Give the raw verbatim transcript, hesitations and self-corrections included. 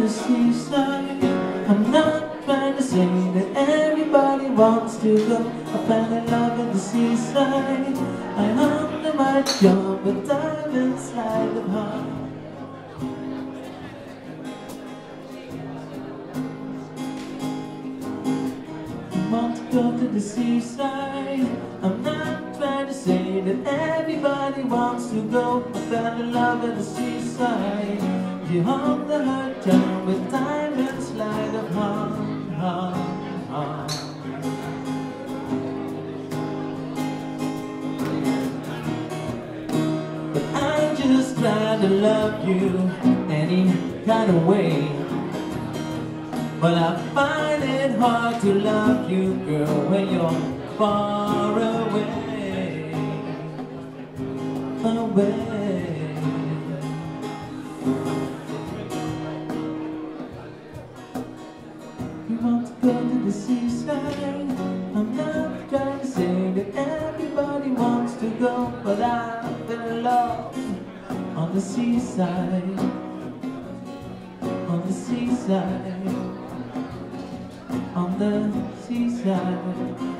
the seaside. I'm not trying to say that everybody wants to go. I fell in love at the seaside. I hung on my job, a diamond slide of heart. I want to go to the seaside. I'm not trying to say that everybody wants to go. I fell in love at the seaside. You hung the hurt down with diamond slide of heart, heart, heart. But I'm just trying to love you any kind of way. But I find it hard to love you, girl, when you're far away, away. You want to go to the seaside. I'm not trying to say that everybody wants to go, but I fell in love on the seaside, on the seaside, on the seaside.